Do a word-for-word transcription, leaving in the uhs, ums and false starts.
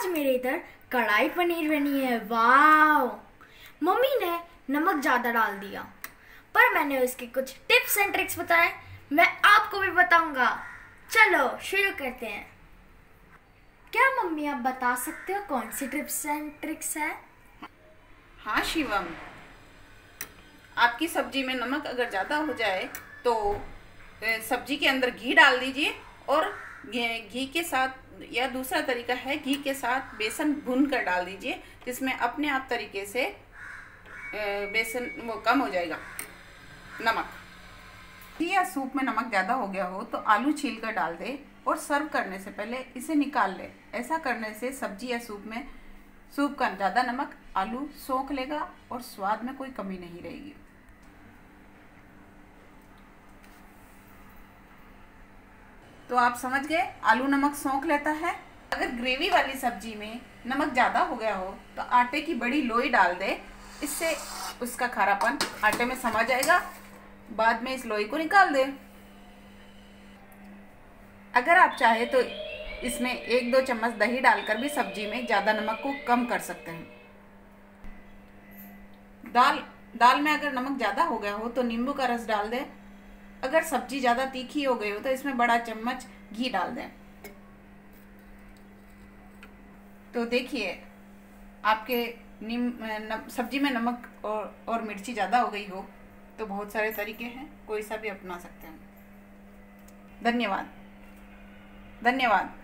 मेरे इधर कढ़ाई पनीर बनी है। वाह! मम्मी ने नमक ज़्यादा डाल दिया, पर मैंने उसके कुछ टिप्स एंड ट्रिक्स बताए, मैं आपको भी बताऊंगा। चलो शुरू करते हैं। क्या मम्मी आप बता सकते हो कौन सी टिप्स एंड ट्रिक्स है? हाँ शिवम, आपकी सब्जी में नमक अगर ज़्यादा हो जाए तो सब्जी के अंदर घी डाल दीजिए और घी के साथ, या दूसरा तरीका है घी के साथ बेसन भून कर डाल दीजिए, जिसमें अपने आप तरीके से बेसन वो कम हो जाएगा नमक। घी या सूप में नमक ज़्यादा हो गया हो तो आलू छील कर डाल दे और सर्व करने से पहले इसे निकाल ले। ऐसा करने से सब्जी या सूप में सूप का ज़्यादा नमक आलू सोख लेगा और स्वाद में कोई कमी नहीं रहेगी। तो आप समझ गए, आलू नमक सोख लेता है। अगर ग्रेवी वाली सब्जी में नमक ज़्यादा हो गया हो तो आटे की बड़ी लोई डाल दे, इससे उसका खारापन आटे में समा जाएगा। बाद में इस लोई को निकाल दे। अगर आप चाहे तो इसमें एक दो चम्मच दही डालकर भी सब्जी में ज़्यादा नमक को कम कर सकते हैं। दाल दाल में अगर नमक ज़्यादा हो गया हो तो नींबू का रस डाल दें। अगर सब्जी ज़्यादा तीखी हो गई हो तो इसमें बड़ा चम्मच घी डाल दें। तो देखिए, आपके नीम न, सब्जी में नमक और, और मिर्ची ज़्यादा हो गई हो तो बहुत सारे तरीके हैं, कोई सा भी अपना सकते हैं। धन्यवाद धन्यवाद।